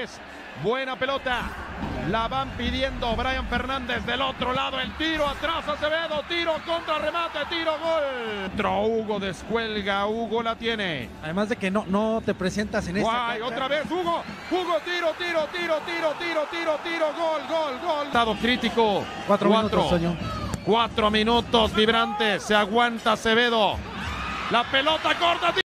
Goles. Buena pelota. La van pidiendo Brian Fernández del otro lado. El tiro atrás Acevedo. Tiro contra remate. Tiro gol. Hugo descuelga. Hugo la tiene. Además de que no te presentas en esta cancha. Otra vez Hugo. Hugo tiro. Gol. Estado crítico. 4 minutos, Toño. 4 minutos vibrantes. Se aguanta Acevedo. La pelota corta.